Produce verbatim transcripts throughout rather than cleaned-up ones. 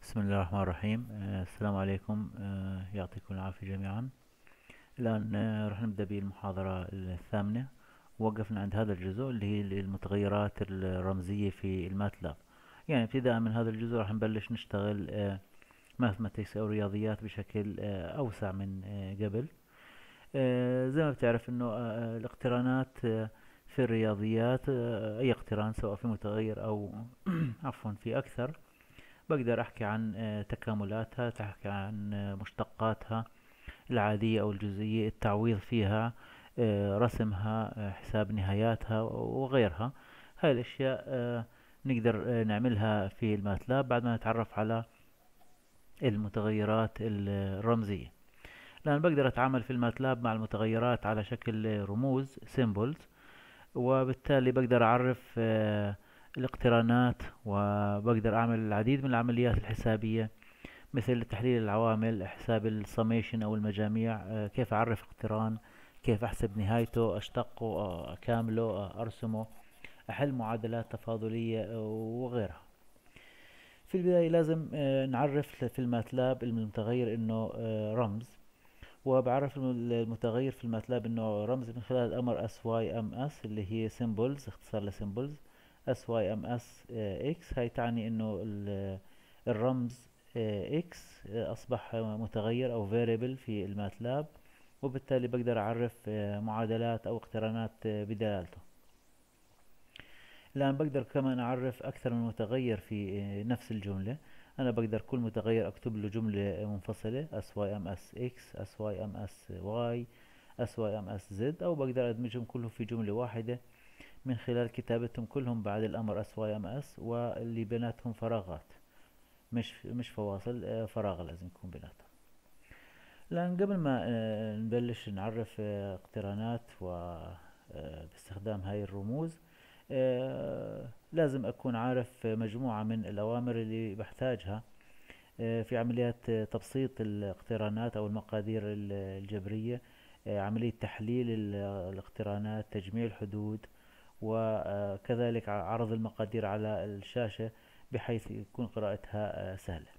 بسم الله الرحمن الرحيم. آه، السلام عليكم. آه، يعطيكم العافية جميعا. الآن آه، راح نبدأ بالمحاضرة الثامنة. وقفنا عند هذا الجزء اللي هي المتغيرات الرمزية في الماتلاب. يعني ابتداء من هذا الجزء راح نبلش نشتغل ماثماتكس أو رياضيات بشكل آه، أوسع من آه، قبل. آه، زي ما بتعرف إنه آه، آه، الاقترانات آه، في الرياضيات، آه، أي اقتران سواء في متغير أو عفوا في أكثر، بقدر أحكي عن آه، تكاملاتها، تحكي عن آه، مشتقاتها العادية أو الجزئية، التعويض فيها، آه، رسمها، آه، حساب نهاياتها وغيرها. هاي الأشياء آه، نقدر آه، نعملها في الماتلاب بعد ما نتعرف على المتغيرات الرمزية. الآن بقدر أتعامل في الماتلاب مع المتغيرات على شكل رموز symbols، وبالتالي بقدر أعرف آه، الاقترانات، وبقدر أعمل العديد من العمليات الحسابية مثل تحليل العوامل، حساب السميشن أو المجاميع، آه، كيف أعرف اقتران، كيف أحسب نهايته، أشتقه، آه، أكامله، آه، أرسمه، أحل معادلات تفاضلية آه، وغيرها. في البداية لازم آه، نعرف في الماتلاب المتغير إنه آه، رمز. وبعرف الم- المتغير في الماتلاب إنه رمز من خلال الأمر اس واي ام اس، اللي هي symbols، اختصار لسيمبلز. اس واي ام اس اكس هاي تعني إنه ال- الرمز اكس أصبح متغير أو variable في الماتلاب، وبالتالي بقدر أعرف آه، معادلات أو اقترانات آه، بدلالته. الآن بقدر كمان أعرف أكثر من متغير في آه، نفس الجملة. أنا بقدر كل متغير أكتب له جملة منفصلة اس واي ام اس اكس، اس واي ام اس واي، اس واي ام اس زد، أو بقدر أدمجهم كلهم في جملة واحدة من خلال كتابتهم كلهم بعد الأمر اس واي ام اس، واللي بيناتهم فراغات، مش مش فواصل، آه، فراغ لازم يكون بيناتهم. الآن قبل ما آه، نبلش نعرف آه، اقترانات و آه، باستخدام هاي الرموز، آه، لازم أكون عارف مجموعة من الأوامر اللي بحتاجها آه، في عمليات آه، تبسيط الاقترانات أو المقادير ال- الجبرية، آه، عملية تحليل ال- الاقترانات، تجميع الحدود، وكذلك عرض المقادير على الشاشة بحيث يكون قراءتها آه، سهلة.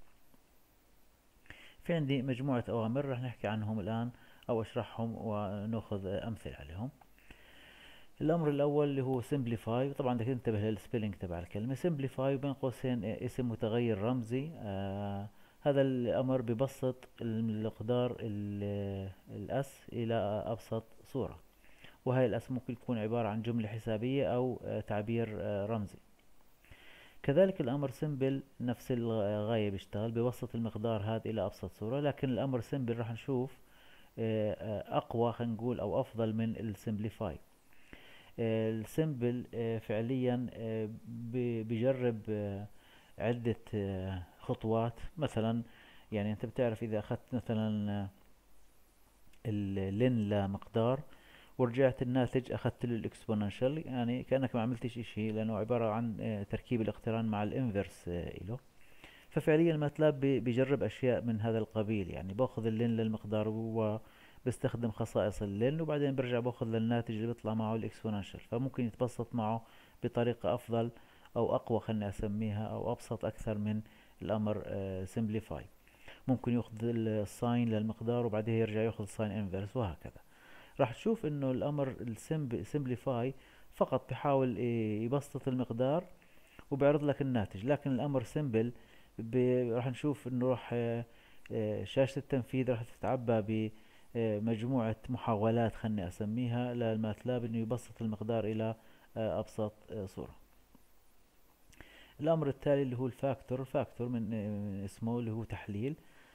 في عندي مجموعة أوامر رح نحكي عنهم الآن أو أشرحهم ونأخذ أمثلة عليهم. الأمر الأول اللي هو simplify، طبعا بدك تنتبه للسبيلنج تبع الكلمة simplify، بين قوسين اسم متغير رمزي. آه هذا الأمر ببسط المقدار ال- الأس إلى أبسط صورة، وهي الأس ممكن تكون عبارة عن جملة حسابية أو آه تعبير آه رمزي. كذلك الأمر سمبل نفس الغاية، بيشتغل ببسط المقدار هذا إلى أبسط صورة، لكن الأمر سمبل راح نشوف آه، آه، أقوى، خلينا نقول، أو أفضل من السمبليفاي. السمبل فعليا آه، بي- بيجرب آه، عدة آه، خطوات. مثلا يعني أنت بتعرف إذا أخذت مثلا آه، اللين لمقدار ورجعت الناتج أخذت له الإكسبوننشال، يعني كأنك ما عملتش إشي، لأنه عبارة عن آه، تركيب الاقتران مع الإنفرس إله. ففعليا ماتلاب بي- بيجرب أشياء من هذا القبيل، يعني باخذ اللين للمقدار وبستخدم خصائص اللين، وبعدين برجع باخذ للناتج اللي بيطلع معه الاكسبوننشال، فممكن يتبسط معه بطريقة أفضل أو أقوى، خلني أسميها، أو أبسط أكثر من الأمر سمبليفاي. ممكن ياخذ الساين للمقدار وبعدين يرجع ياخذ ساين انفرس وهكذا. راح تشوف انه الامر السمبليفاي فقط بحاول إيه، يبسط المقدار وبيعرض لك الناتج، لكن الامر سمبل راح نشوف انه راح آه، آه، شاشة التنفيذ راح تتعبى بمجموعة محاولات، خلني اسميها، للماتلاب انه يبسط المقدار الى آه، ابسط آه، صورة. الامر التالي اللي هو الفاكتور. الفاكتور من آه، من اسمه اللي هو تحليل،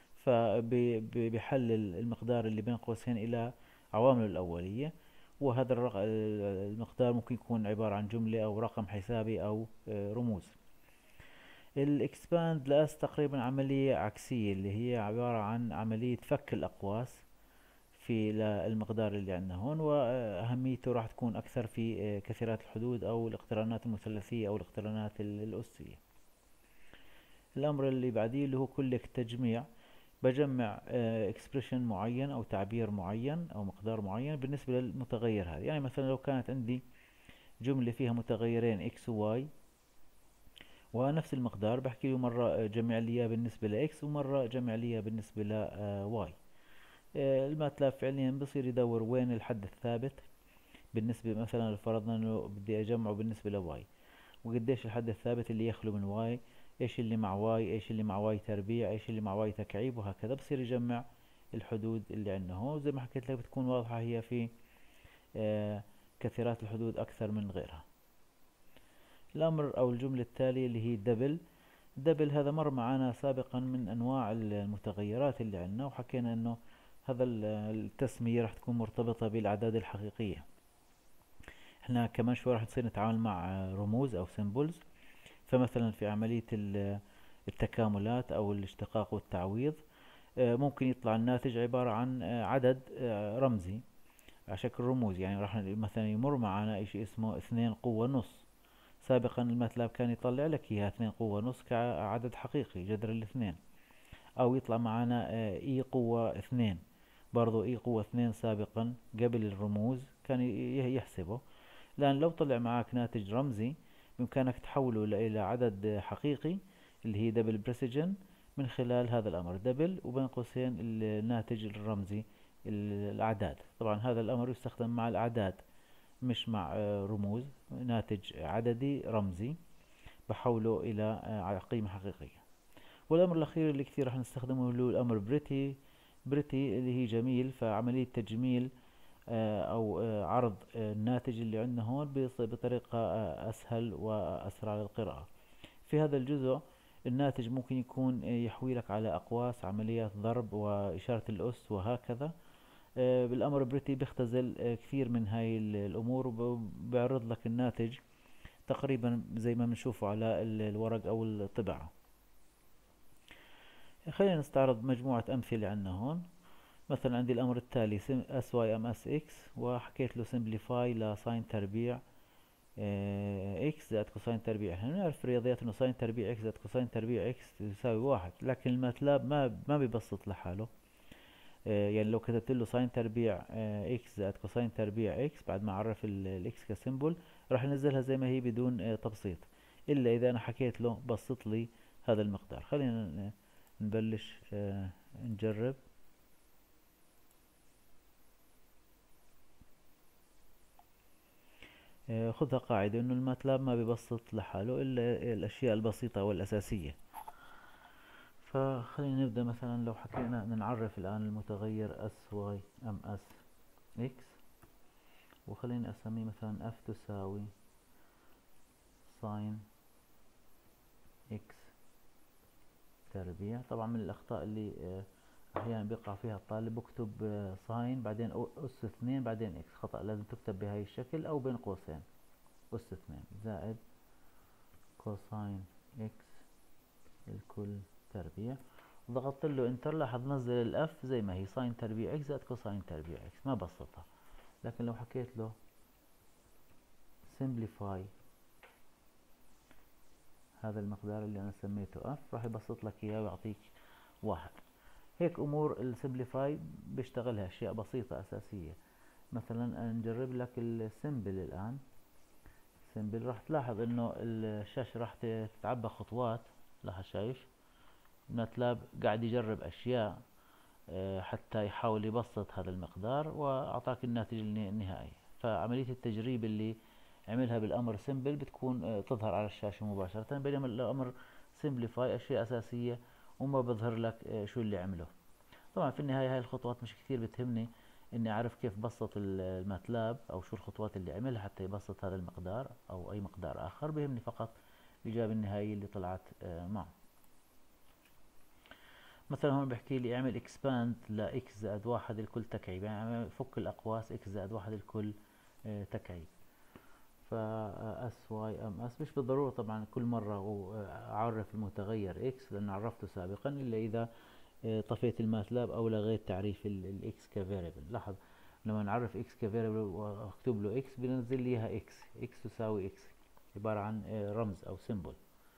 فبيحلل المقدار اللي بين قوسين الى عوامله الاولية، وهذا الرق- المقدار ممكن يكون عبارة عن جملة او رقم حسابي او آه، رموز. الاكسباند لاس تقريبا عملية عكسية، اللي هي عبارة عن عملية فك الأقواس في المقدار اللي عندنا هون، وأهميته راح تكون أكثر في آه، كثيرات الحدود أو الاقترانات المثلثية أو الاقترانات الأسية. الأمر اللي بعديه اللي هو كلك تجميع، بجمع اكسبريشن معين أو تعبير معين أو مقدار معين بالنسبة للمتغير هذا. يعني مثلا لو كانت عندي جملة فيها متغيرين x و y، ونفس المقدار بحكي له مرة جمع لي اياه بالنسبة لإكس ومرة جمع لي اياه بالنسبة لواي. الماتلاب فعليا بصير يدور وين الحد الثابت بالنسبة، مثلا لو فرضنا انه بدي اجمعه بالنسبة لواي، وقديش الحد الثابت اللي يخلو من واي، ايش اللي مع واي، ايش اللي مع واي تربيع، ايش اللي مع واي تكعيب، وهكذا بصير يجمع الحدود اللي عندنا هون. وزي ما حكيت لك بتكون واضحة هي في آه كثيرات الحدود اكثر من غيرها. الامر او الجملة التالية اللي هي دبل. دبل هذا مر معنا سابقا من انواع المتغيرات اللي عندنا، وحكينا انه هذا التسمية راح تكون مرتبطة بالاعداد الحقيقية. احنا كمان شوي راح نصير نتعامل مع رموز او سيمبلز. فمثلا في عملية التكاملات او الاشتقاق والتعويض ممكن يطلع الناتج عبارة عن عدد رمزي على شكل رموز. يعني راح مثلا يمر معنا اشي اسمه اثنين قوة نص. سابقا الماتلاب كان يطلع لك اياها اثنين قوة نص كعدد حقيقي جذر الاثنين، او يطلع معنا اي قوة اثنين. برضو اي قوة اثنين سابقا قبل الرموز كان يحسبه. لان لو طلع معك ناتج رمزي بامكانك تحوله الى عدد حقيقي اللي هي دبل بريسيجن من خلال هذا الامر دبل وبين قوسين الناتج الرمزي الاعداد. طبعا هذا الامر يستخدم مع الاعداد مش مع رموز. ناتج عددي رمزي بحوله الى قيمة حقيقية. والامر الاخير اللي كثير راح نستخدمه اللي هو الامر بريتي. بريتي اللي هي جميل، فعملية تجميل او عرض الناتج اللي عندنا هون بطريقة اسهل واسرع للقراءة. في هذا الجزء الناتج ممكن يكون يحوي لك على اقواس، عمليات ضرب واشارة الاس وهكذا. بالامر بريتي بيختزل كثير من هاي الامور وبيعرض لك الناتج تقريبا زي ما بنشوفه على الورق او الطباعة. خلينا نستعرض مجموعة امثلة عندنا هون. مثلا عندي الامر التالي اس واي ام اس اكس، وحكيت له سمبليفاي لساين تربيع اكس زائد كوساين تربيع. احنا بنعرف في الرياضيات انه ساين تربيع اكس زائد كوساين تربيع اكس يساوي واحد، لكن الماتلاب ما ما بيبسط لحاله. اه يعني لو كتبت له ساين تربيع اه اكس زائد كوساين تربيع اكس بعد ما عرف الاكس كسيمبل راح ينزلها زي ما هي بدون اه تبسيط، الا اذا انا حكيت له بسط لي هذا المقدار. خلينا نبلش اه نجرب. خذها قاعدة انه الماتلاب ما بيبسط لحاله الا الاشياء البسيطة والاساسية. فخلينا نبدأ. مثلا لو حكينا نعرف الان المتغير اس واي ام اس اكس، وخليني اسميه مثلا اف تساوي ساين اكس تربيع. طبعا من الاخطاء اللي احيانا بيقع فيها الطالب بكتب ساين بعدين اس اثنين بعدين اكس، خطأ. لازم تكتب بهاي الشكل او بين قوسين اس اثنين زائد كوساين اكس الكل تربيع. ضغطت له انتر لاحظ نزل الاف زي ما هي ساين تربيع اكس زائد كوساين تربيع اكس، ما بسطها. لكن لو حكيت له سمبليفاي هذا المقدار اللي انا سميته اف راح يبسط لك اياه ويعطيك واحد. هيك امور السمبليفاي بيشتغلها اشياء بسيطة اساسية. مثلا نجرب لك السمبل الان. سمبل راح تلاحظ انه الشاشة راح تتعبى خطوات. لاحظ شايف ماتلاب قاعد يجرب اشياء حتى يحاول يبسط هذا المقدار واعطاك الناتج النهائي. فعملية التجريب اللي عملها بالامر سمبل بتكون تظهر على الشاشة مباشرة، بينما الامر سمبليفاي اشياء اساسية وما بظهر لك شو اللي عمله. طبعا في النهاية هاي الخطوات مش كثير بتهمني اني اعرف كيف بسط الماتلاب او شو الخطوات اللي عملها حتى يبسط هذا المقدار او اي مقدار اخر. بيهمني فقط الاجابة النهائية اللي طلعت معه. مثلا هون بحكي لي اعمل اكسباند ل x زائد واحد الكل تكعيب، يعني فك الاقواس x زائد واحد الكل تكعيب. فا اس واي ام اس مش بالضرورة طبعا كل مرة اعرف المتغير x لان عرفته سابقا، الا اذا طفيت الماتلاب او لغيت تعريف الاكس كفاريبل. لاحظ لما نعرف x كفاريبل واكتب له x بينزل لي اياها x. x تساوي x عبارة عن رمز او سيمبل.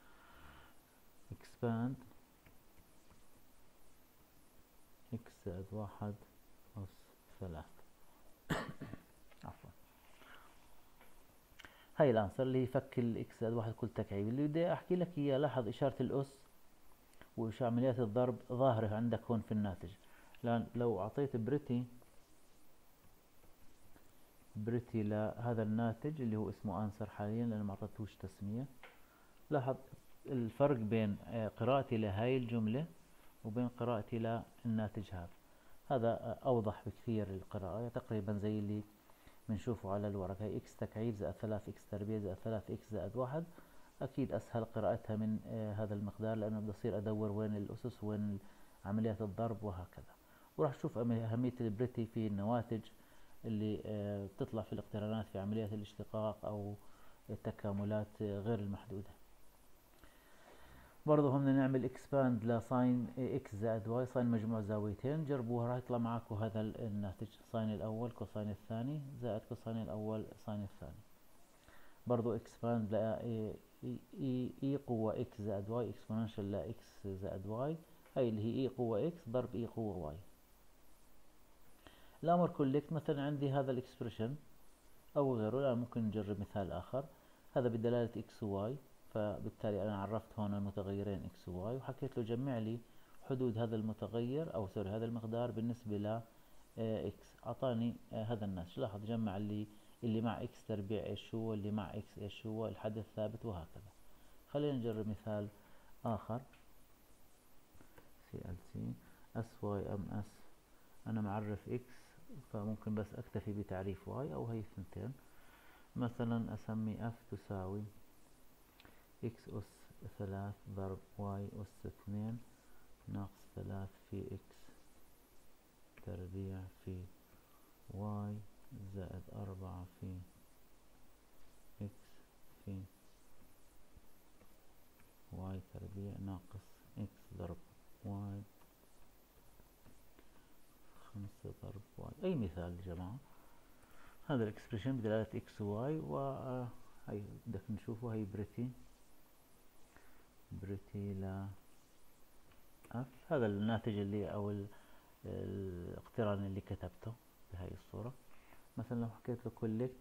expand x زائد واحد أس ثلاثة. عفوا. هاي الانسر اللي هي فك الاكس زائد واحد كل تكعيب. اللي بدي احكي لك اياه، لاحظ اشارة الاس وإيش عمليات الضرب ظاهرة عندك هون في الناتج. لأن لو أعطيت بريتي بريتي لهذا الناتج اللي هو اسمه أنسر حاليا لأن ما أعطيتهوش تسمية، لاحظ الفرق بين قراءتي لهاي الجملة وبين قراءتي للناتج هذا. هذا أوضح بكثير القراءة، تقريبا زي اللي بنشوفه على الورق. هي إكس تكعيب زائد ثلاث إكس تربيع زائد ثلاث إكس زائد واحد، أكيد أسهل قراءتها من آه هذا المقدار، لأنه بدي أصير أدور وين الأسس وين عمليات الضرب وهكذا. وراح تشوف أهمية البريتي في النواتج اللي آه بتطلع في الاقترانات في عمليات الاشتقاق أو التكاملات آه غير المحدودة. برضه هم بدنا نعمل اكسباند لساين اكس زائد واي، ساين مجموع زاويتين، جربوها راح يطلع معكم هذا الناتج، ساين الأول كوساين الثاني زائد كوساين الأول ساين الثاني. برضو اكسباند ل اي اي قوة اكس زائد واي اكسبوننشال ل اكس زائد واي، هاي اللي هي اي قوة اكس ضرب اي قوة واي. الامر كوليكت مثلا عندي هذا الاكسبريشن او غيره، لا ممكن نجرب مثال اخر. هذا بدلالة اكس وواي، فبالتالي انا عرفت هون المتغيرين اكس وواي وحكيت له جمع لي حدود هذا المتغير او سوري هذا المقدار بالنسبة ل اكس، اعطاني هذا الناتج. لاحظ جمع لي اللي مع اكس تربيع ايش هو، اللي مع اكس ايش هو، الحد الثابت وهكذا. خلينا نجرب مثال اخر. سي ال سي اس واي ام اس، انا معرف اكس فممكن بس اكتفي بتعريف واي او هي الثنتين. مثلا اسمي اف تساوي اكس اس ثلاث ضرب واي اس اثنين ناقص ثلاث في اكس تربيع في واي زائد أربعة في إكس في واي تربيع ناقص إكس ضرب واي خمسة ضرب واي. أي مثال يا جماعة، هذا الإكسبريشن بدلالة إكس وواي، وهي بدك نشوفه. هي بريتي بريتي لا أف، هذا الناتج اللي أو الاقتران اللي كتبته بهاي الصورة. مثلا لو حكيت له كولكت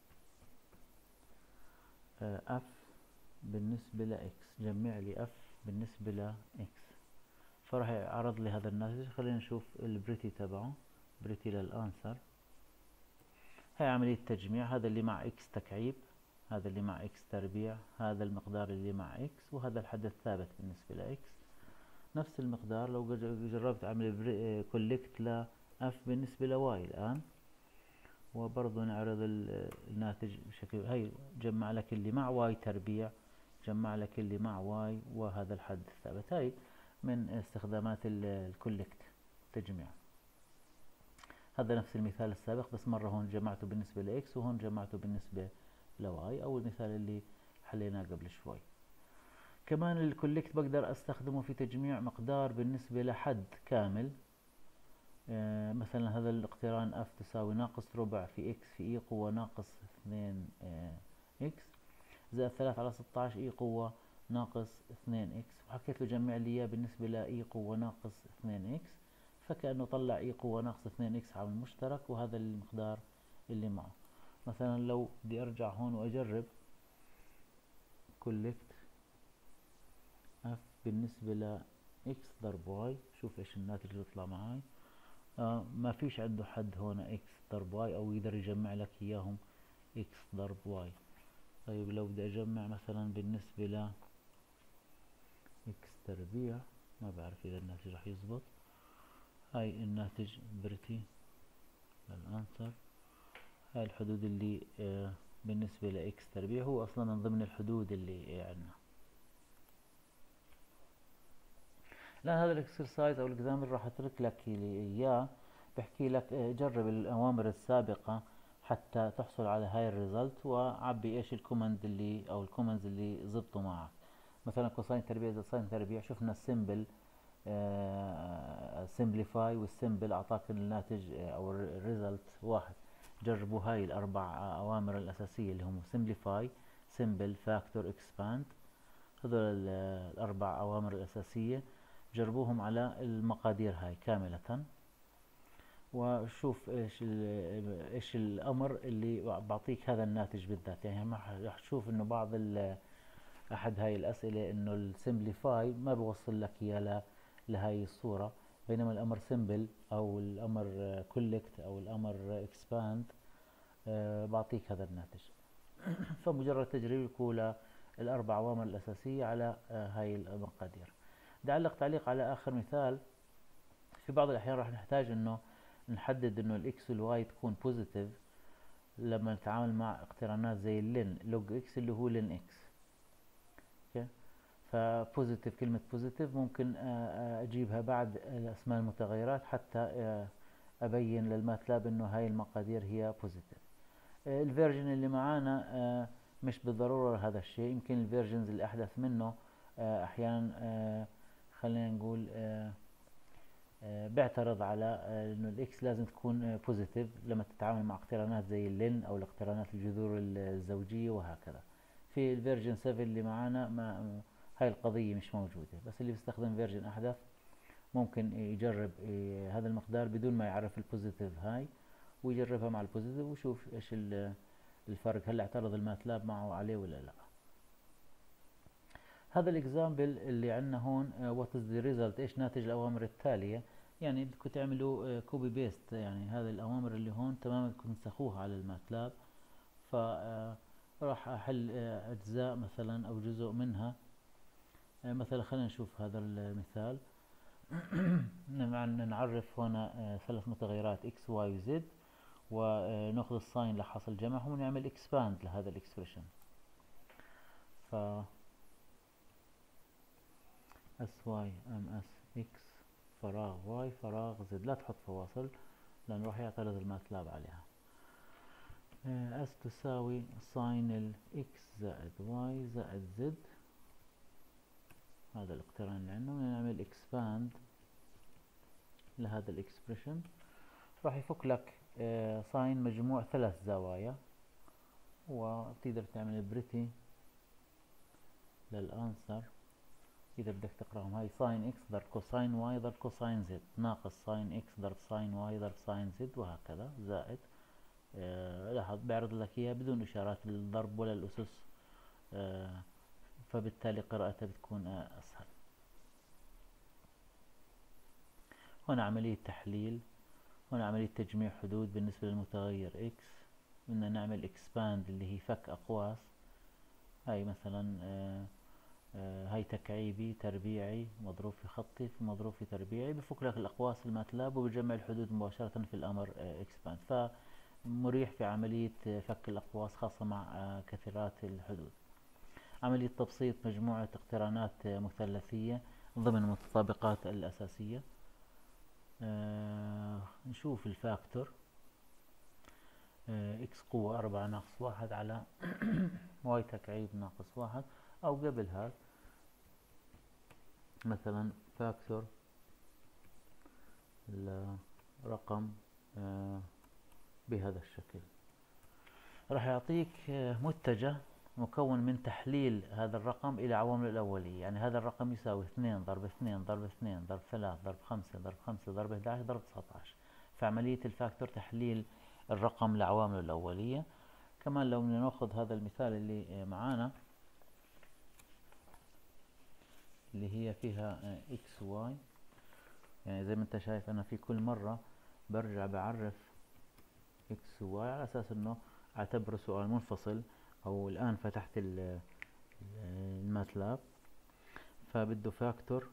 اف بالنسبة لإكس، جمع لي اف بالنسبة لإكس، فراح يعرض لي هذا الناتج. خلينا نشوف البريتي تبعه، بريتي للأنسر. هي عملية تجميع، هذا اللي مع إكس تكعيب، هذا اللي مع إكس تربيع، هذا المقدار اللي مع إكس، وهذا الحد الثابت بالنسبة لإكس. نفس المقدار لو جربت أعمل كولكت لأف بالنسبة لواي الآن، وبرضه نعرض الناتج بشكل هي جمع لك اللي مع واي تربيع، جمع لك اللي مع واي، وهذا الحد الثابت. هاي من استخدامات الكولكت تجميع. هذا نفس المثال السابق، بس مرة هون جمعته بالنسبة لإكس وهون جمعته بالنسبة لواي، أو المثال اللي حليناه قبل شوي. كمان الكولكت بقدر استخدمه في تجميع مقدار بالنسبة لحد كامل. آه مثلا هذا الاقتران اف تساوي ناقص ربع في اكس في اي قوة ناقص اثنين آه اكس زائد ثلاثة على ستة عشر اي قوة ناقص اثنين اكس، وحكيت له جمع لي اياه بالنسبة لاي قوة ناقص اثنين اكس، فكأنه طلع اي قوة ناقص اثنين اكس عامل مشترك وهذا المقدار اللي معه. مثلا لو بدي ارجع هون واجرب كولكت اف بالنسبة ل اكس ضرب واي، شوف ايش الناتج اللي يطلع معي. آه ما فيش عنده حد هون اكس ضرب واي، او يقدر يجمع لك اياهم اكس ضرب واي. طيب لو بدي اجمع مثلا بالنسبة ل اكس تربيع، ما بعرف اذا الناتج راح يزبط. هاي الناتج بريتي للانسر، هاي الحدود اللي آه بالنسبة لاكس تربيع، هو اصلا من ضمن الحدود اللي عندنا. الان هذا الاكسرسايز او الاكزامبل راح اترك لك اياه، بحكي لك جرب الأوامر السابقة حتى تحصل على هاي الريزلت، وعبي ايش الكوماند اللي او الكوماندز اللي زبطوا معك. مثلا كوساين تربيع زائد ساين تربيع، شفنا السيمبل سمبليفاي والسيمبل اعطاك الناتج او الريزلت واحد. جربوا هاي الاربع اوامر الاساسية اللي هم سمبليفاي سيمبل فاكتور اكسباند، هذول الاربع اوامر الاساسية، جربوهم على المقادير هاي كاملة، وشوف ايش ايش الامر اللي بعطيك هذا الناتج بالذات. يعني ما راح تشوف انه بعض احد هاي الاسئله انه السمبليفاي ما بوصل لك اياه لهاي الصوره، بينما الامر سمبل او الامر كولكت او الامر اكسباند بعطيك هذا الناتج. فمجرد تجريب يكون الاربع عوامل الاساسيه على هاي المقادير. بدي اعلق تعليق على اخر مثال. في بعض الاحيان راح نحتاج انه نحدد انه الاكس والواي تكون بوزيتيف لما نتعامل مع اقترانات زي اللين لوج اكس اللي هو لين اكس. اوكي، فبوزيتيف، كلمة بوزيتيف ممكن اجيبها بعد اسماء المتغيرات حتى ابين للماتلاب انه هاي المقادير هي بوزيتيف. الفيرجن اللي معانا مش بالضرورة هذا الشيء، يمكن الفيرجنز اللي احدث منه احيانا خلينا نقول بيعترض على انه الاكس لازم تكون بوزيتيف لما تتعامل مع اقترانات زي اللين او الاقترانات الجذور الزوجية وهكذا. في الفيرجن سبعة اللي معانا ما هاي القضية مش موجودة، بس اللي بيستخدم فيرجن احدث ممكن يجرب هذا المقدار بدون ما يعرف البوزيتيف هاي، ويجربها مع البوزيتيف ويشوف ايش الفرق، هل اعترض الماتلاب معه عليه ولا لا. هذا الاكزامبل اللي عندنا هون وات از ذا ريزلت، ايش ناتج الاوامر التالية. يعني بدكم تعملوا كوبي بيست، يعني هذه الاوامر اللي هون تماما بدكم تنسخوها على الماتلاب. ف راح احل اجزاء مثلا او جزء منها. مثلا خلينا نشوف هذا المثال. نعرف هنا ثلاث متغيرات x y و z، وناخذ الساين لحاصل جمعهم ونعمل اكسباند لهذا الاكسبريشن. ف sy ms x فراغ y فراغ z، لا تحط فواصل لأن راح يعترض الماتلاب عليها. s تساوي ساين ال x زائد y زائد z، هذا الاقتران اللي عندنا، ونعمل اكسباند لهذا الاكسبريشن. راح يفك لك ساين مجموع ثلاث زوايا، وتقدر تعمل بريتي للانسر اذا بدك تقراهم. هاي ساين اكس ضرب كوساين واي ضرب كوساين زد ناقص ساين اكس ضرب ساين واي ضرب ساين زد وهكذا زائد. آه لاحظ بيعرض لك اياه بدون اشارات الضرب ولا الاسس، آه فبالتالي قراءتها بتكون آه اسهل. هنا عملية تحليل، هنا عملية تجميع حدود بالنسبة للمتغير x. بدنا نعمل expand اللي هي فك أقواس. هاي مثلا آآ آآ هاي تكعيبي تربيعي مضروب في خطي في مضروب في تربيعي، بفك لك الأقواس الماتلاب وبجمع الحدود مباشرة في الأمر expand، فمريح في عملية فك الأقواس خاصة مع كثيرات الحدود. عملية تبسيط مجموعة اقترانات مثلثية ضمن المتطابقات الأساسية. آه نشوف الفاكتور آه اكس قوة أربعة ناقص واحد على واي تكعيب ناقص واحد، أو قبل هذا مثلا فاكتور لرقم آه بهذا الشكل، راح يعطيك آه متجه مكون من تحليل هذا الرقم إلى عوامله الأولية. يعني هذا الرقم يساوي اثنين ضرب اثنين ضرب اثنين ضرب ثلاثة ضرب خمسة ضرب خمسة ضرب إحدى عشر ضرب تسعة عشر. فعملية الفاكتور تحليل الرقم لعوامله الأولية. كمان لو بدنا ناخذ هذا المثال اللي معانا اللي هي فيها x y، يعني زي ما انت شايف أنا في كل مرة برجع بعرف x و y على أساس أنه أعتبره سؤال منفصل، أو الآن فتحت الماتلاب فبده فاكتور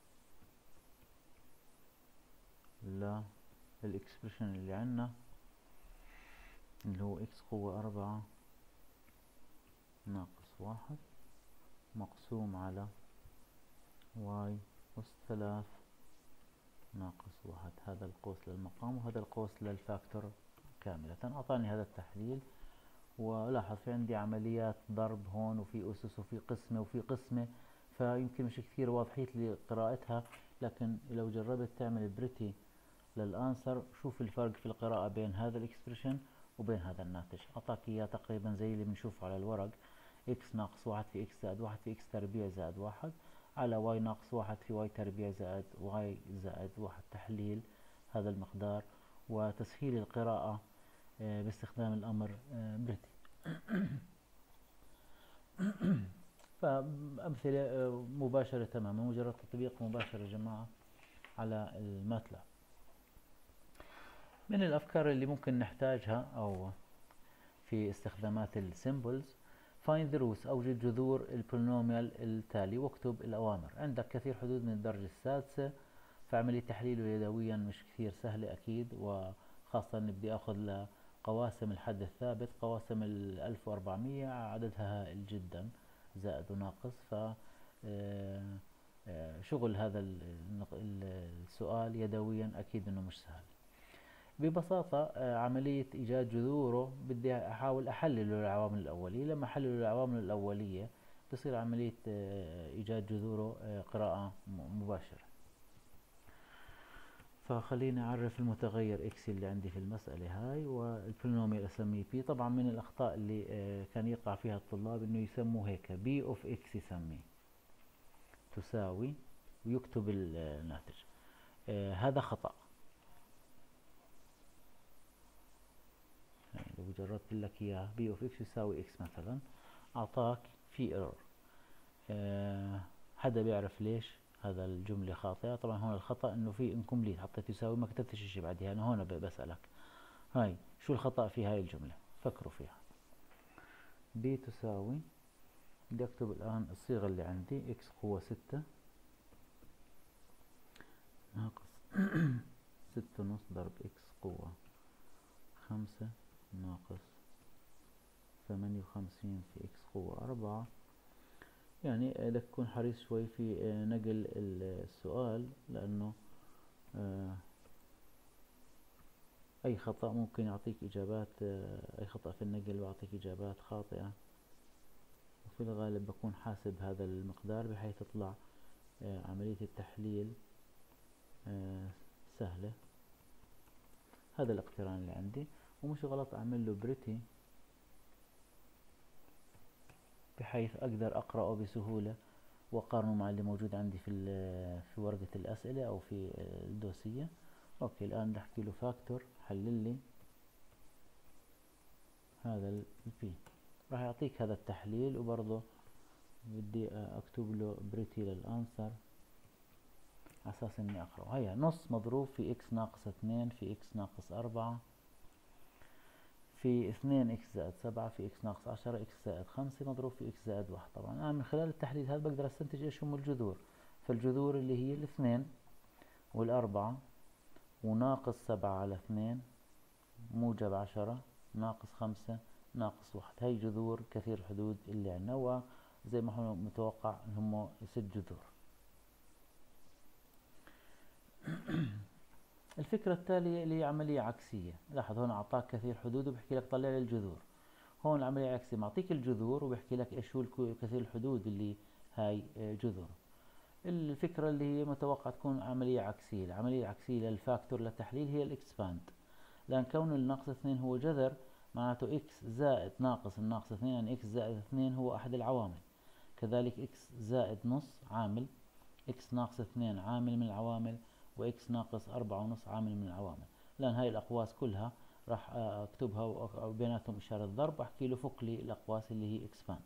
للإكسبريشن اللي عنا اللي هو x قوة أربعة ناقص واحد مقسوم على y أس ثلاث ناقص واحد. هذا القوس للمقام وهذا القوس للفاكتور كاملة. أعطاني هذا التحليل، ولاحظ في عندي عمليات ضرب هون وفي أسس وفي قسمة وفي قسمة، فيمكن مش كثير واضحية لقراءتها، لكن لو جربت تعمل بريتي للأنسر شوف الفرق في القراءة بين هذا الإكسبريشن وبين هذا الناتج. أعطاك إياه تقريبا زي اللي بنشوفه على الورق، x ناقص واحد في x زائد واحد في x تربيع زائد واحد على y ناقص واحد في y تربيع زائد y زائد واحد. تحليل هذا المقدار وتسهيل القراءة باستخدام الأمر بريتي. فأمثلة مباشرة تماما، مجرد تطبيق مباشر يا جماعة على الماتلاب. من الأفكار اللي ممكن نحتاجها أو في استخدامات السيمبلز، find the roots، أوجد جذور البولينوميال التالي واكتب الأوامر. عندك كثير حدود من الدرجة السادسة، فعملية تحليله يدويا مش كثير سهلة أكيد، وخاصة إن بدي أخذ لقواسم الحد الثابت. قواسم ال ألف وأربعمية عددها هائل جدا، زائد وناقص، ف شغل هذا السؤال يدويا أكيد إنه مش سهل. ببساطة عملية إيجاد جذوره بدي أحاول أحلله للعوامل الأولية. لما أحلله للعوامل الأولية بصير عملية إيجاد جذوره قراءة مباشرة. فخليني أعرف المتغير إكس اللي عندي في المسألة هاي، والبولينوميال أسميه بي. طبعا من الأخطاء اللي كان يقع فيها الطلاب إنه يسموه هيك بي أوف إكس، يسميه تساوي ويكتب الناتج. هذا خطأ. يعني لو جربت لك اياها بي اوف اكس يساوي اكس مثلا، اعطاك في ايرور. أه حدا بيعرف ليش هذا الجملة خاطئة؟ طبعا هون الخطأ انه في انكمبليت، حطيت يساوي ما كتبتش شيء بعدها. انا هون بسألك هاي شو الخطأ في هاي الجملة، فكروا فيها. بي تساوي، بدي اكتب الان الصيغة اللي عندي اكس قوة ستة ناقص ستة ونص ضرب اكس قوة خمسة ناقص ثمانية وخمسين في اكس قوة أربعة. يعني بدك تكون حريص شوي في نقل السؤال، لأنه أي خطأ ممكن يعطيك إجابات، أي خطأ في النقل يعطيك إجابات خاطئة. وفي الغالب بكون حاسب هذا المقدار بحيث تطلع عملية التحليل سهلة. هذا الاقتران اللي عندي، ومش غلط أعمل له بريتي بحيث أقدر أقرأه بسهولة وأقارنه مع اللي موجود عندي في في ورقة الأسئلة أو في الدوسية. أوكي، الآن بدي أحكي له فاكتور حلل لي هذا البي، راح يعطيك هذا التحليل. وبرضه بدي أكتب له بريتي للأنسر على أساس إني أقرأه. هيا نص مضروب في إكس ناقص اثنين في إكس ناقص أربعة في اثنين إكس زائد سبعة في إكس ناقص عشرة إكس زائد خمسة مضروب في إكس زائد واحد. طبعا أنا من خلال التحليل هذا بقدر أستنتج إيش هم الجذور. فالجذور اللي هي الاثنين والأربعة وناقص سبعة على اثنين موجب عشرة ناقص خمسة ناقص واحد. هاي جذور كثير الحدود اللي عندنا، وزي ما هو متوقع إن هم ست جذور. الفكرة التالية اللي هي عملية عكسية. لاحظ هون أعطاك كثير حدود وبحكي لك طلع لي الجذور. هون العملية عكسية، معطيك الجذور وبحكي لك إيش هو كثير الحدود اللي هاي جذور. الفكرة اللي هي متوقع تكون عملية عكسية. العملية العكسية للفاكتور للتحليل هي الإكسباند، لأن كون الناقص اثنين هو جذر معناته إكس زائد ناقص الناقص اثنين، يعني إكس زائد اثنين هو أحد العوامل. كذلك إكس زائد نص عامل، إكس ناقص اثنين عامل من العوامل، وإكس ناقص أربعة ونص عامل من العوامل. لأن هاي الأقواس كلها راح أكتبها وبيناتهم إشارة ضرب، وأحكي له فك لي الأقواس اللي هي إكسباند.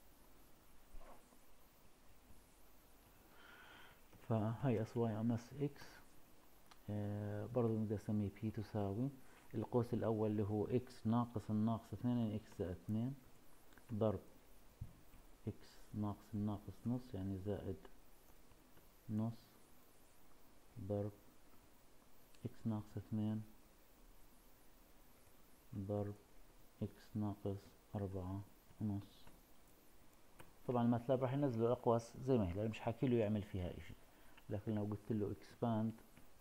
فهاي اس واي ام اس اكس. آه برضو نقدر نسميه بي تساوي القوس الأول اللي هو إكس ناقص الناقص اثنين، يعني إكس زائد اثنين ضرب إكس ناقص الناقص نص، يعني زائد نص ضرب إكس ناقص اثنين ضرب إكس ناقص أربعة ونص. طبعا الماتلاب راح ينزل الأقواس زي ما هي، مش حاكي له يعمل فيها إشي. لكن لو قلت له expand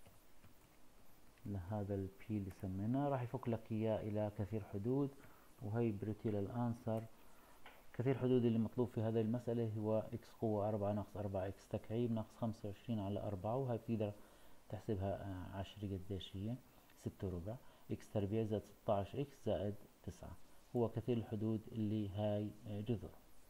لهذا البي اللي سميناه راح يفك لك إياه إلى كثير حدود. وهي بريتي للأنسر. كثير حدود اللي مطلوب في هذه المسألة هو إكس قوة أربعة ناقص أربعة إكس تكعيب ناقص خمسة وعشرين على أربعة، وهي بتقدر تحسبها عشرة قديش هي ستة وربع. إكس تربيع زائد ستة عشر إكس زائد تسعة هو كثير الحدود اللي هاي جذر.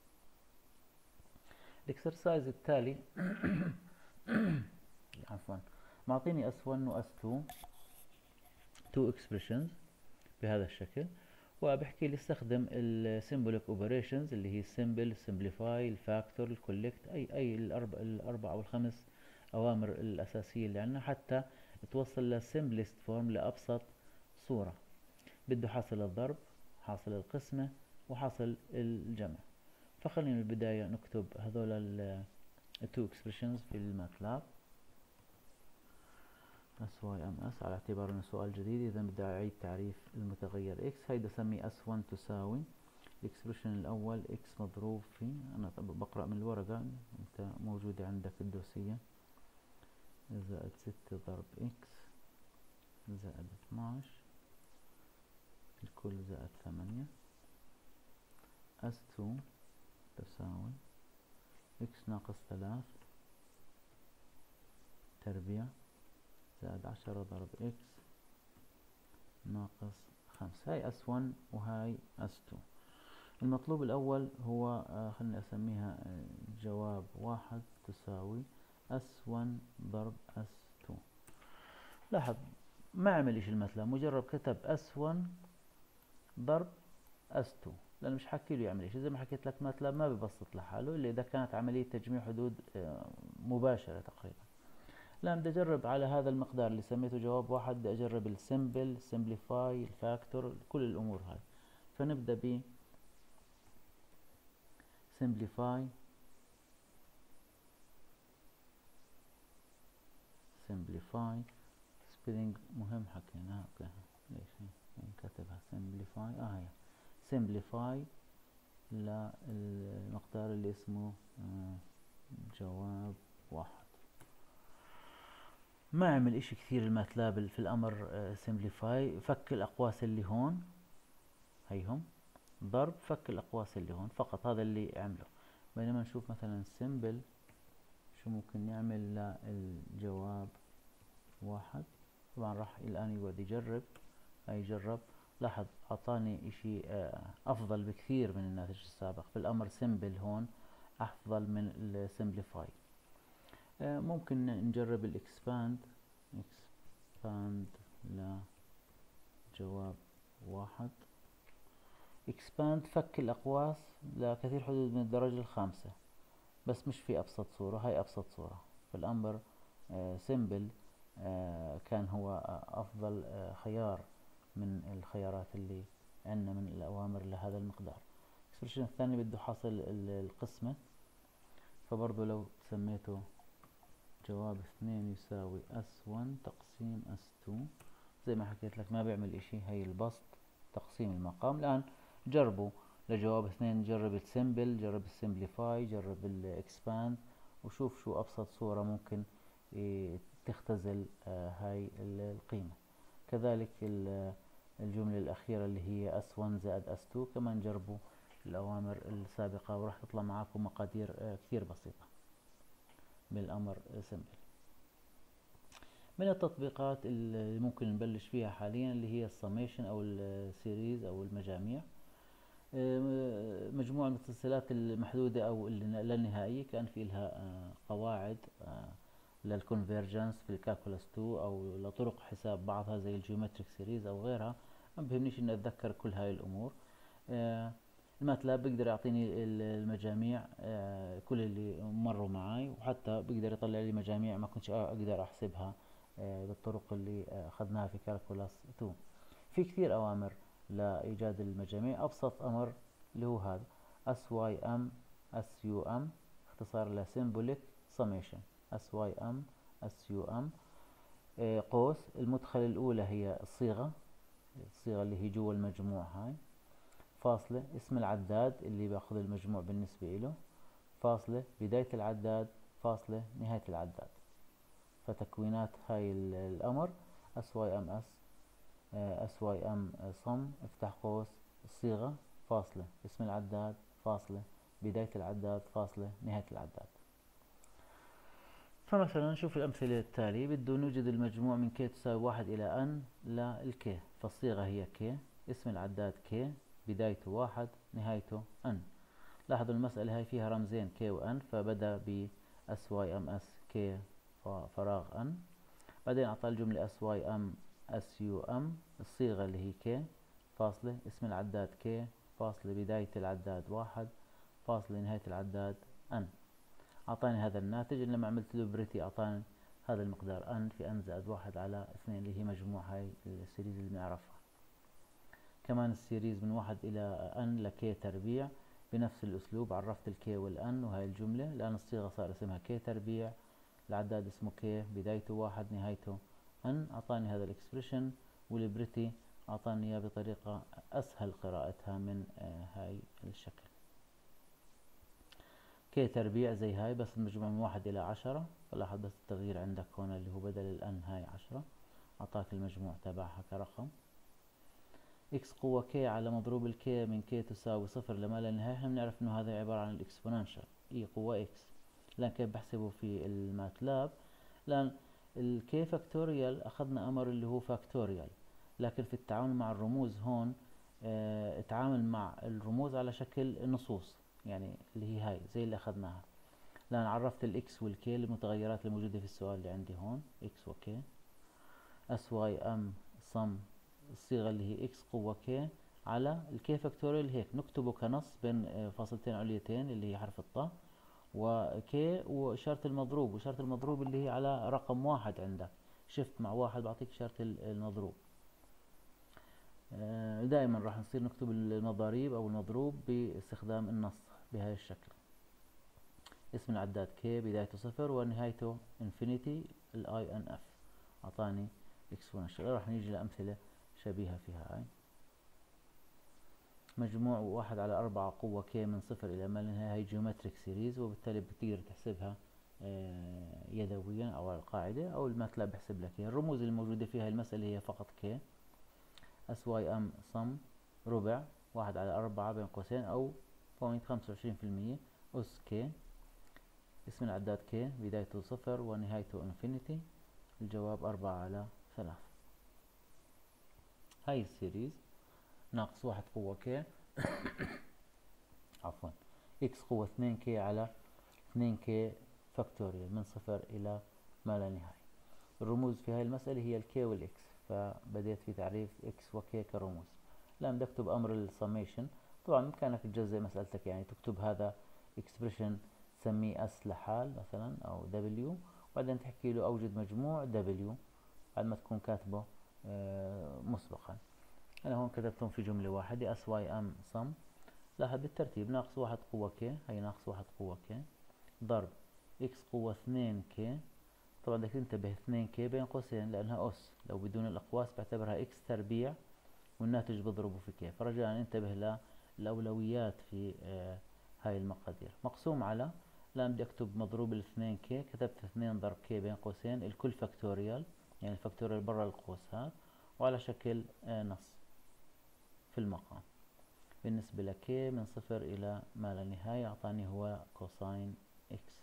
الاكسرسايز التالي عفوا معطيني اس واحد و اس اثنين two expressions بهذا الشكل، وبحكي لي استخدم ال symbolic operations اللي هي simple simplify الفاكتور الكولكت أي أي الأربع الأربع أو الخمس أوامر الأساسية اللي عندنا حتى توصل ل simplest form لأبسط صورة. بده حاصل الضرب، حاصل القسمة، وحاصل الجمع. فخلينا من البداية نكتب هذول ال two expressions في الماتلاب. اس واي ام اس على اعتبار انه سؤال جديد، اذا بدي اعيد تعريف المتغير اكس، هيدا سميه اس واحد تساوي الاكسبريشن الاول اكس مضروب في، انا بقرأ من الورقة انت موجودة عندك الدوسية، زائد ستة ضرب اكس زائد اثناعش الكل زائد ثمانية، اس اتنين تساوي اكس ناقص ثلاث تربيع زائد عشرة ضرب اكس ناقص خمسة. هاي اس واحد وهاي اس اتنين. المطلوب الأول هو آه خلني أسميها آه جواب واحد تساوي اس واحد ضرب اس اتنين. لاحظ ما عمل إيش المثل، مجرد كتب اس واحد ضرب اس اتنين، لأنه مش حكي له يعمل إيش. زي ما حكيت لك ماتلاب ما ببسط لحاله إلا إذا كانت عملية تجميع حدود آه مباشرة تقريبا. الآن بدي أجرب على هذا المقدار اللي سميته جواب واحد، بدي أجرب السمبل سمبليفاي الفاكتور كل الأمور هاي. فنبدأ ب simplify simplify spelling مهم حكيناها. اوكي ليش هين كاتبها simplify اه هي simplify للمقدار اللي اسمه آه جواب واحد. ما عمل اشي كثير الماتلاب في الامر آه simplify، فك الاقواس اللي هون هيهم ضرب، فك الأقواس اللي هون فقط، هذا اللي عمله. بينما نشوف مثلا سيمبل شو ممكن يعمل للجواب واحد. طبعا راح الآن يقعد يجرب يجرب. لاحظ أعطاني إشي أفضل بكثير من الناتج السابق. في الأمر سيمبل هون أفضل من السمبليفاي. ممكن نجرب الإكسباند إكسباند لجواب واحد. expand فك الأقواس لكثير حدود من الدرجة الخامسة، بس مش في أبسط صورة، هاي أبسط صورة. فالأمر آه سيمبل آه كان هو آه أفضل آه خيار من الخيارات اللي عندنا من الأوامر لهذا المقدار. الإكسبريشن الثاني بده حاصل القسمة، فبرضه لو سميته جواب اثنين يساوي اس واحد تقسيم اس اتنين، زي ما حكيت لك ما بيعمل إشي، هي البسط تقسيم المقام. الآن جربوا لجواب اثنين، جرب السمبل، جرب السمبليفاي، جرب الاكسباند، وشوف شو ابسط صورة ممكن تختزل آه هاي القيمة. كذلك الجملة الأخيرة اللي هي اس واحد زائد اس اتنين كمان جربوا الأوامر السابقة وراح تطلع معاكم مقادير آه كثير بسيطة بالأمر سمبل. من التطبيقات اللي ممكن نبلش فيها حاليا اللي هي السميشن أو السيريز أو المجاميع. مجموع المتصلات المحدودة أو اللانهائية كان في لها قواعد للكونفرجنس في الكالكولاس اثنين أو لطرق حساب بعضها زي الجيومتريك سيريز أو غيرها. ما بهمنيش إني أتذكر كل هاي الأمور. الماتلاب بيقدر يعطيني المجاميع كل اللي مروا معاي، وحتى بيقدر يطلع لي مجاميع ما كنتش أقدر أحسبها بالطرق اللي أخذناها في كالكولاس اثنين. في كثير أوامر لإيجاد المجاميع. أبسط أمر اللي هو هذا sym sum اختصار ل symbolic summation sym sum قوس. المدخل الأولى هي الصيغة الصيغة اللي هي جوا المجموع هاي، فاصلة اسم العداد اللي باخذ المجموع بالنسبة له، فاصلة بداية العداد، فاصلة نهاية العداد. فتكوينات هاي الأمر sym sym صم افتح قوس الصيغة فاصلة اسم العداد فاصلة بداية العداد فاصلة نهاية العداد. فمثلا نشوف الأمثلة التالية. بده نوجد المجموع من k تساوي واحد إلى n للk، فالصيغة هي k، اسم العداد k، بدايته واحد، نهايته n. لاحظوا المسألة هاي فيها رمزين k و n، فبدأ ب syms k فراغ n، بعدين أعطى الجملة sym اس يو ام الصيغة اللي هي كي فاصلة اسم العداد كي فاصلة بداية العداد واحد فاصلة نهاية العداد ان. أعطاني هذا الناتج. لما عملت له بريتي أعطاني هذا المقدار ان في ان زائد واحد على اثنين اللي هي مجموع هاي السيريز اللي بنعرفها. كمان السيريز من واحد إلى ان لكي تربيع بنفس الأسلوب، عرفت الكي والان وهاي الجملة. الآن الصيغة صار اسمها كي تربيع، العداد اسمه كي بدايته واحد نهايته ان. أعطاني هذا الإكسبريشن، والبريتي أعطاني إياه بطريقة أسهل قراءتها من آه هاي الشكل. كي تربيع زي هاي بس المجموع من واحد إلى عشرة، فلاحظ بس التغيير عندك هون اللي هو بدل الان هاي عشرة أعطاك المجموع تبعها كرقم. إكس قوة كي على مضروب الكي من كي تساوي صفر لما لا نهاية. احنا بنعرف إنه هذا عبارة عن الإكسبوننشال إي قوة إكس، لكن كيف بحسبه في الماتلاب؟ لأن الكي فاكتوريال أخذنا أمر اللي هو فاكتوريال، لكن في التعامل مع الرموز هون اه اتعامل مع الرموز على شكل نصوص، يعني اللي هي هاي زي اللي أخذناها. لأن عرفت الإكس والكي المتغيرات الموجودة في السؤال اللي عندي هون إكس وكي. اس واي ام صم الصيغة اللي هي إكس قوة كي على الكي فاكتوريال، هيك نكتبه كنص بين فاصلتين عليتين اللي هي حرف الطاء وكي وإشارة المضروب، وإشارة المضروب اللي هي على رقم واحد عندك، شفت مع واحد بعطيك إشارة المضروب. دائما راح نصير نكتب المضاريب أو المضروب باستخدام النص بهذا الشكل. اسم العداد كي بدايته صفر ونهايته انفينيتي الاي ان اف أعطاني اكسبوننشال. راح نيجي لأمثلة شبيهة فيها. هاي مجموع واحد على أربعة قوة كي من صفر إلى ما لا نهاية، هي جيومتريك سيريز، وبالتالي بتقدر تحسبها يدويا أو على القاعدة أو الماتلاب بحسب لك. الرموز الموجودة فيها المسألة هي فقط كي. اس واي ام صم ربع واحد على أربعة بين قوسين أو بوينت خمسة وعشرين في المية أس كي. اسم العداد كي بدايته صفر ونهايته انفينيتي، الجواب أربعة على ثلاثة. هاي السيريز ناقص واحد قوة كي عفوا إكس قوة اثنين كي على اثنين كي فاكتوريال من صفر إلى ما لا نهاية. الرموز في هاي المسألة هي الكي والإكس، فبديت في تعريف إكس وكي كرموز. الآن بدك تكتب أمر السميشن. طبعا بإمكانك تجزء مسألتك، يعني تكتب هذا إكسبريشن تسميه اس لحال مثلا أو دبليو، وبعدين تحكي له أوجد مجموع دبليو بعد ما تكون كاتبه مسبقا. أنا هون كتبتهم في جملة واحدة اس واي ام صم. لاحظ بالترتيب ناقص واحد قوة كي، هي ناقص واحد قوة كي ضرب إكس قوة اثنين كي. طبعا بدك تنتبه اثنين كي بين قوسين لأنها أس، لو بدون الأقواس بعتبرها إكس تربيع والناتج بضربه في كي، فرجاء انتبه للأولويات في آه هاي المقادير. مقسوم على، الآن بدي أكتب مضروب الاثنين كي، كتبت اثنين ضرب كي بين قوسين الكل فاكتوريال، يعني الفاكتوريال برا القوس هذا، وعلى شكل آه نص في المقام. بالنسبة لكي من صفر إلى ما لا نهاية أعطاني هو كوساين إكس.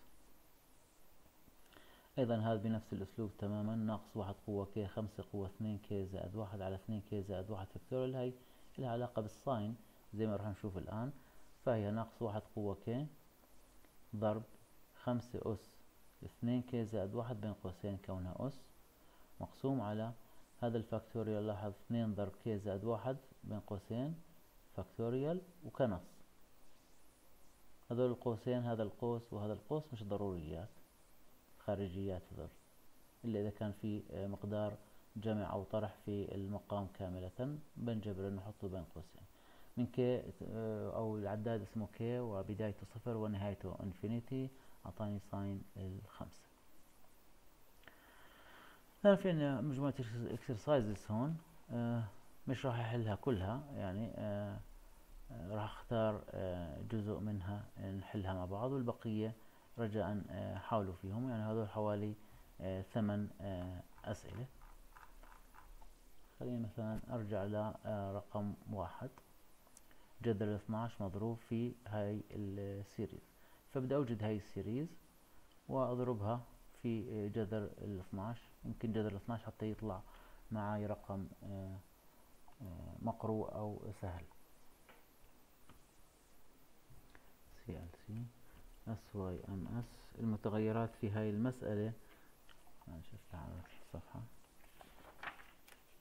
أيضا هذا بنفس الأسلوب تماما، ناقص واحد قوة كي خمسة قوة اثنين كي زائد واحد على اثنين كي زائد واحد فاكتوريال. هاي لها علاقة بالساين زي ما راح نشوف الآن. فهي ناقص واحد قوة كي ضرب خمسة أس اثنين كي زائد واحد بين قوسين كونها أس، مقسوم على هذا الفاكتوريال. لاحظ اثنين ضرب كي زائد واحد بين قوسين فاكتوريال وكنص. هذول القوسين هذا القوس وهذا القوس مش ضروريات، خارجيات هذول، إلا إذا كان في مقدار جمع أو طرح في المقام كاملة بنجبر نحطه بين قوسين. من كي أو العداد اسمه كي وبدايته صفر ونهايته انفينيتي أعطاني ساين الخمسة. هلا في عندنا مجموعة اكسرسايزز هون، آه مش راح أحلها كلها، يعني آه آه راح أختار آه جزء منها نحلها مع بعض، والبقية رجاء آه حاولوا فيهم. يعني هذول حوالي آه ثمان آه أسئلة. خلينا مثلا أرجع لرقم واحد، جذر الاثناش مضروب في هاي السيريز. فبدي أوجد هاي السيريز وأضربها في جذر الاثناش. يمكن جذر الاثناش حتى يطلع معي رقم مقروء أو سهل. سي ال سي اس واي ام اس. المتغيرات في هاي المسألة شفتها على الصفحة.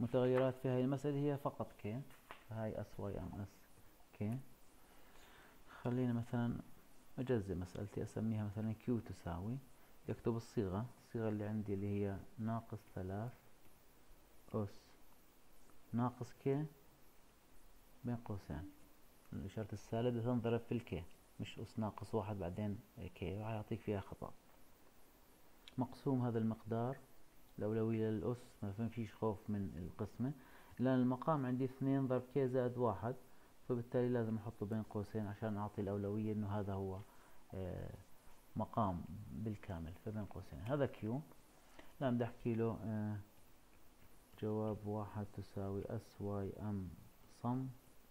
متغيرات في هاي المسألة هي فقط كي، هاي اس واي ام اس كي. خلينا مثلا أجزء مسألتي أسميها مثلا كيو تساوي، يكتب الصيغة الصيغة اللي عندي اللي هي ناقص ثلاث أس ناقص كي بين قوسين، الإشارة السالبة تنضرب في الكي، مش أس ناقص واحد بعدين كي، وحيعطيك فيها خطأ. مقسوم هذا المقدار الأولوية للأس، ما فيش خوف من القسمة، لأن المقام عندي اثنين ضرب كي زائد واحد، فبالتالي لازم أحطه بين قوسين عشان أعطي الأولوية إنه هذا هو آه مقام بالكامل، فبين قوسين هذا كيو. الآن بدي أحكي له آه جواب واحد تساوي اس واي ام صم.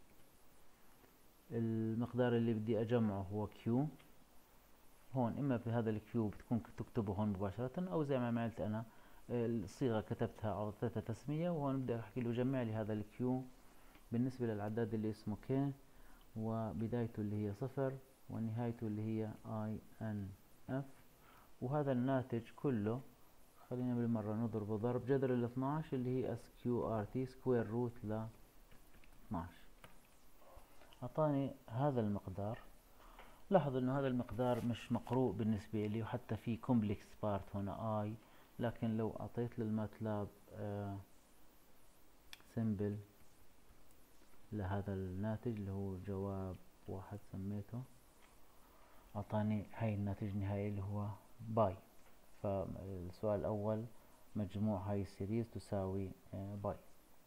المقدار اللي بدي أجمعه هو كيو، هون إما بهذا الكيو بتكون تكتبه هون مباشرة، أو زي ما عملت أنا الصيغة كتبتها أعطيتها تسمية، وهون بدي أحكي له جمع لي هذا الكيو بالنسبة للعداد اللي اسمه كي، وبدايته اللي هي صفر ونهايته اللي هي اي ان اف، وهذا الناتج كله خلينا بالمرة نضربه ضرب جذر ال اثناعش اللي هي اس كيو ار تي سكوير روت ل اثناعش. أعطاني هذا المقدار. لاحظ انه هذا المقدار مش مقروء بالنسبة لي، وحتى في كومبلكس بارت هنا اي، لكن لو اعطيت للماتلاب آه سيمبل لهذا الناتج اللي هو جواب واحد سميته، اعطاني هاي الناتج النهائي اللي هو باي. فالسؤال الاول مجموع هاي السيريز تساوي آه باي.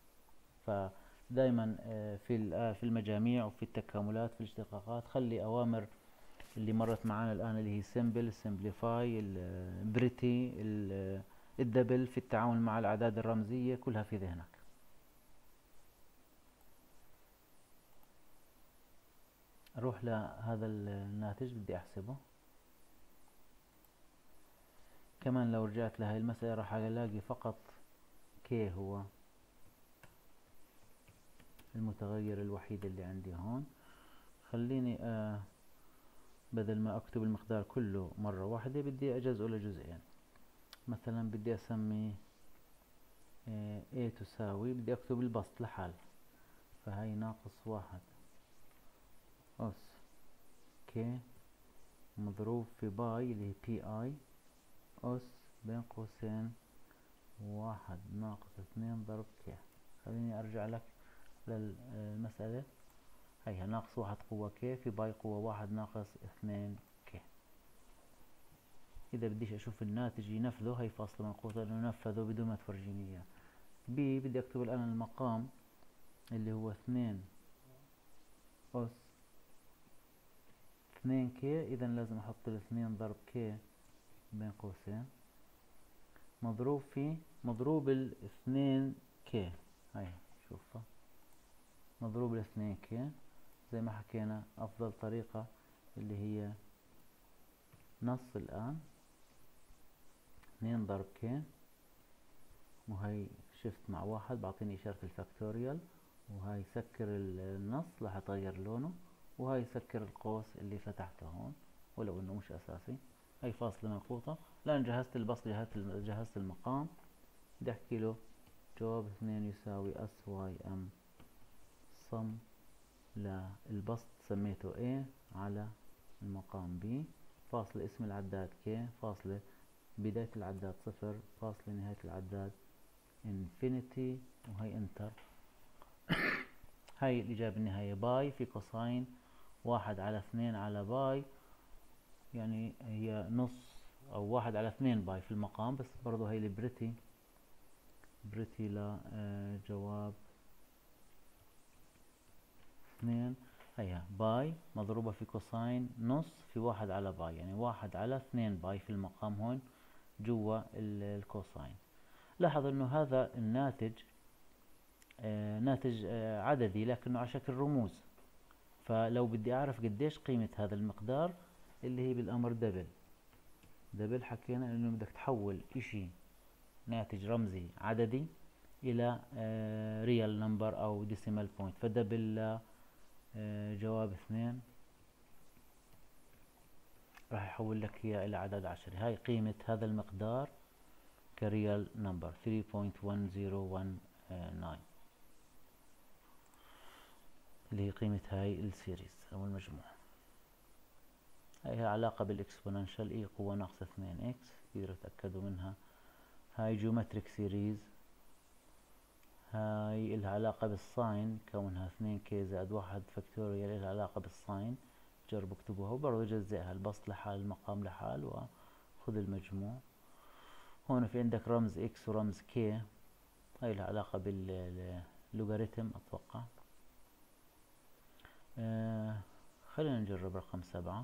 فدايما آه في في المجاميع وفي التكاملات في الاشتقاقات خلي اوامر اللي مرت معانا الآن اللي هي سيمبل، سمبليفاي، البريتي، الدبل في التعامل مع الأعداد الرمزية، كلها في ذهنك. أروح لهذا الناتج بدي أحسبه. كمان لو رجعت لهي المسألة راح ألاقي فقط كي هو المتغير الوحيد اللي عندي هون. خليني آه بدل ما أكتب المقدار كله مرة واحدة بدي أجزئه لجزئين. مثلا بدي أسمي آه A تساوي، بدي أكتب البسط لحال، فهي ناقص واحد أس كي مضروب في باي اللي هي بي اي أس بين قوسين واحد ناقص اثنين ضرب كي. خليني أرجع لك للمسألة. هيها ناقص واحد قوة كي في باي قوة واحد ناقص اثنين كي. إذا بديش أشوف الناتج ينفذه، هي فاصلة منقوطة إنه نفذه بدون ما تفرجيني إياه. بي بدي أكتب الآن المقام اللي هو اثنين أس اثنين كي، إذا لازم أحط الاثنين ضرب كي بين قوسين مضروب في مضروب الاثنين كي. هاي شوفها مضروب الاثنين كي، زي ما حكينا أفضل طريقة اللي هي نص الآن اثنين ضرب كي، وهي شفت مع واحد بعطيني إشارة الفاكتوريال، وهاي سكر النص راح أتغير لونه، وهاي سكر القوس اللي فتحته هون ولو إنه مش أساسي. هاي فاصلة منقوطة. الآن جهزت البسط، جهزت جهزت المقام. بدي أحكي له جواب اثنين يساوي اس واي ام صم للبسط سميته A على المقام B، فاصلة اسم العداد K، فاصلة بداية العداد صفر، فاصلة نهاية العداد انفينيتي، وهي انتر. هاي الإجابة النهائية باي في كوساين واحد على اثنين على باي، يعني هي نص أو واحد على اثنين باي في المقام، بس برضو هي البريتي بريتي لجواب اثنين. هيها باي مضروبة في كوساين نص في واحد على باي، يعني واحد على اثنين باي في المقام هون جوا الكوساين. لاحظ انه هذا الناتج آه ناتج آه عددي لكنه على شكل رموز، فلو بدي اعرف قديش قيمة هذا المقدار اللي هي بالامر دبل. دبل حكينا انه بدك تحول اشي ناتج رمزي عددي الى آه ريال نمبر او ديسيمال بوينت، فدبل جواب اثنين راح يحول لك اياه الى عدد عشري. هاي قيمة هذا المقدار كريال نمبر ثلاثة فاصلة واحد صفر واحد تسعة اللي هي قيمة هاي السيريز أو المجموع. هاي علاقة بالاكسبوننشال، اي قوة ناقصة اثنين اكس، تقدروا تتأكدوا منها. هاي جيومتريك سيريز. هاي لها علاقة بالساين، كونها اثنين كي زائد واحد فاكتوريال، لها علاقة بالساين. جربوا اكتبوها، وبرضه جزئها البسط لحال، المقام لحال، وخذ المجموع. هون في عندك رمز اكس ورمز كي، هاي لها علاقة باللوغاريتم اتوقع. آه خلينا نجرب رقم سبعة.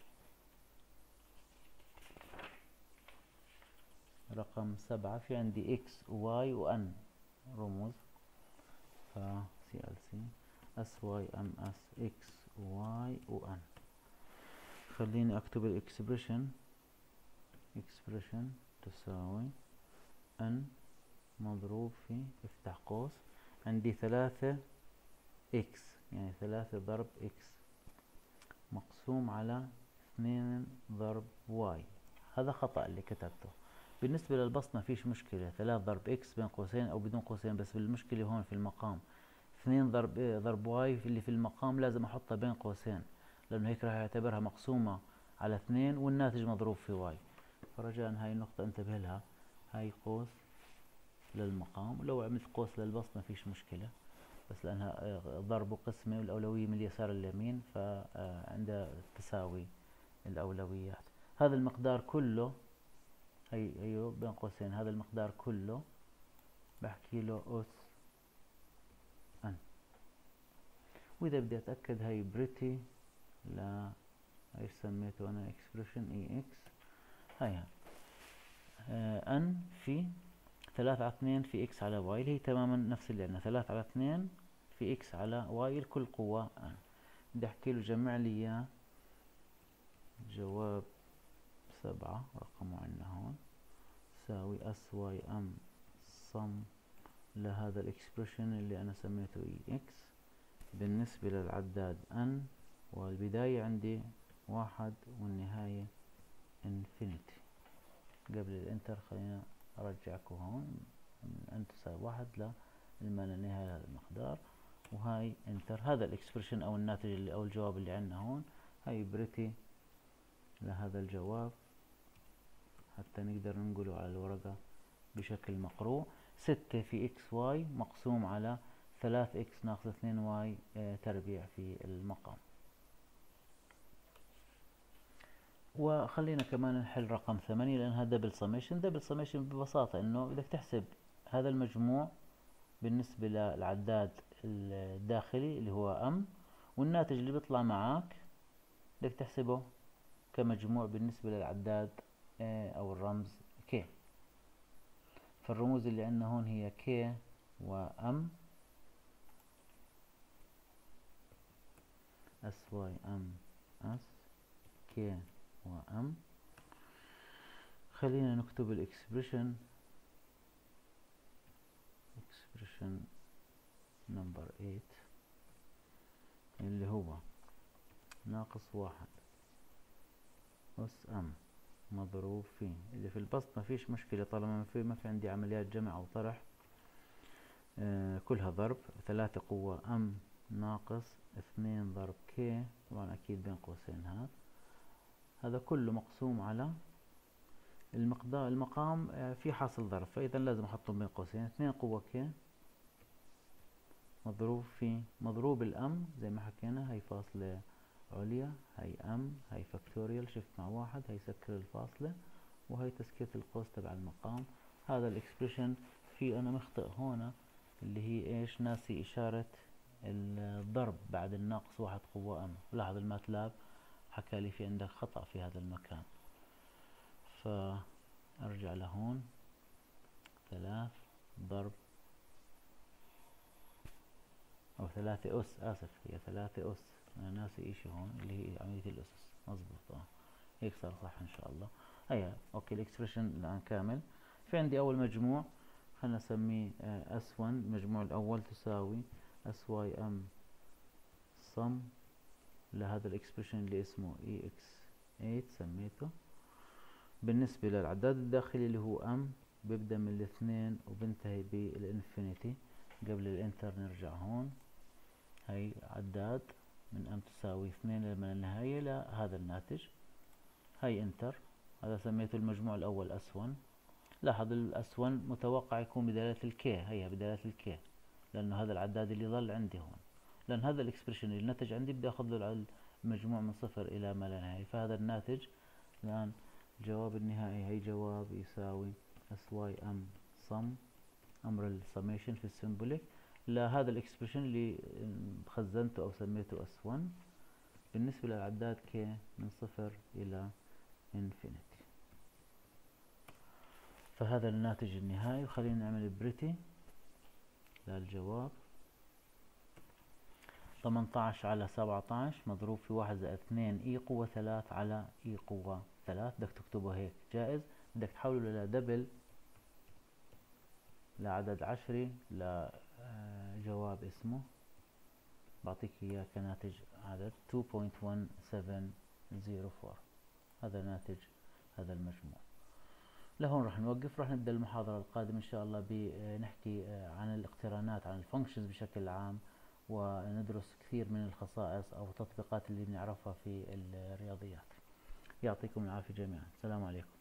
رقم سبعة في عندي اكس وواي وان رموز، ف سي ال سي اس واي ام اس اكس واي وان. خليني اكتب الاكسبريشن. اكسبريشن تساوي ان مضروب في، افتح قوس، عندي ثلاثة اكس، يعني ثلاثة ضرب اكس مقسوم على اثنين ضرب واي. هذا خطأ اللي كتبته. بالنسبة للبسط ما فيش مشكلة، ثلاثة ضرب اكس بين قوسين او بدون قوسين، بس المشكلة هون في المقام. اثنين ضرب إيه ضرب واي اللي في المقام لازم احطها بين قوسين، لانه هيك راح يعتبرها مقسومة على اثنين والناتج مضروب في واي. فرجاء هاي النقطة انتبه لها. هاي قوس للمقام، ولو عملت قوس للبسط ما فيش مشكلة، بس لأنها ضرب وقسمة والأولوية من اليسار لليمين، فعند تساوي الأولويات. هذا المقدار كله، هي أيوه بين قوسين، هذا المقدار كله بحكي له أس أن. وإذا بدي أتأكد هاي بريتي، لا ايش سميته أنا، إكسبريشن إي إكس. هاي آه أن في ثلاثة على اثنين في إكس على واي، اللي هي تماما نفس اللي عندنا، ثلاثة على اثنين في إكس على واي الكل قوة أن. بدي أحكي له جمع لي إياه. جواب سبعة رقمه عندنا هون تساوي اس واي ام صم لهذا الاكسبريشن اللي أنا سميته إي إكس بالنسبة للعداد أن، والبداية عندي واحد والنهاية انفينيتي. قبل الانتر خلينا أرجعكم هون، أن تساوي واحد لما لا نهاية هذا المقدار، وهاي انتر. هذا الاكسبريشن او الناتج اللي او الجواب اللي عندنا هون. هاي بريتي لهذا الجواب حتى نقدر ننقله على الورقة بشكل مقروء. ستة في اكس واي مقسوم على ثلاثة اكس ناقص اثنين واي تربيع في المقام. وخلينا كمان نحل رقم ثمانية لأنها دبل سميشن. دبل سميشن ببساطة إنه بدك تحسب هذا المجموع بالنسبة للعداد الداخلي اللي هو أم، والناتج اللي بيطلع معك بدك تحسبه كمجموع بالنسبة للعداد أو الرمز K. فالرموز اللي عندنا هون هي K وأم، S Y M S K وأم. خلينا نكتب الإكسبريشن. إكسبريشن نمبر ثمانية اللي هو ناقص واحد أس أم مضروب في، اللي في البسط ما فيش مشكلة طالما ما في ما في عندي عمليات جمع أو طرح، آه كلها ضرب. ثلاثة قوة أم ناقص اثنين ضرب كي، طبعا أكيد بين قوسين هذا هذا كله مقسوم على المقدار المقام آه في حاصل ضرب، فإذا لازم أحطهم بين قوسين. اثنين قوة كي مضروب في مضروب الأم زي ما حكينا، هي فاصلة عليا، هي أم، هي فاكتوريال شفت مع واحد، هي سكر الفاصلة، وهي تسكير القوس تبع المقام. هذا الاكسبريشن. في أنا مخطئ هنا اللي هي إيش، ناسي إشارة الضرب بعد الناقص واحد قوة أم. لاحظ الماتلاب حكى لي في عندك خطأ في هذا المكان، فأرجع لهون. ثلاث ضرب أو ثلاثة أس، آسف هي ثلاثة أس، أنا ناسي إشي هون اللي هي عملية الأسس. مظبوط اه هيك صار صح إن شاء الله. هيا أوكي الإكسبريشن الآن كامل. في عندي أول مجموع خلنا نسميه اس واحد، المجموع الأول تساوي اس واي ام صم لهذا الإكسبريشن اللي اسمه إي إكس ثمانية سميته. بالنسبة للعداد الداخلي اللي هو ام بيبدأ من الاثنين وبنتهي بالانفينيتي، قبل الانتر نرجع هون، هي عداد من ام تساوي اثنين لما النهاية لهذا الناتج، هي انتر، هذا سميته المجموع الاول اس واحد. لاحظ الاس واحد متوقع يكون بدلالة الكي، هي بدلالة الكي لانه هذا العداد اللي ظل عندي هون، لان هذا الاكسبريشن اللي نتج عندي بدي اخذ له المجموع من صفر الى ما لا نهاية، فهذا الناتج الان الجواب النهائي هي جواب يساوي اس واي ام صم، امر السميشن في السيمبوليك لهذا الاكسبريشن اللي خزنته او سميته اس واحد بالنسبة للعداد k من صفر الى انفينيتي. فهذا الناتج النهائي. وخلينا نعمل بريتي للجواب، ثمانية عشر على سبعة عشر مضروب في واحد زائد اثنين اي قوة ثلاثة على اي قوة ثلاثة. بدك تكتبه هيك جائز، بدك تحوله لدبل لعدد عشري لجواب اسمه بعطيك اياه كناتج عدد اثنين فاصلة واحد سبعة صفر أربعة. هذا ناتج هذا المجموع. لهون راح نوقف، راح نبدأ المحاضرة القادمة إن شاء الله بنحكي عن الاقترانات، عن الفانكشنز بشكل عام، وندرس كثير من الخصائص أو التطبيقات اللي بنعرفها في الرياضيات. يعطيكم العافية جميعا، السلام عليكم.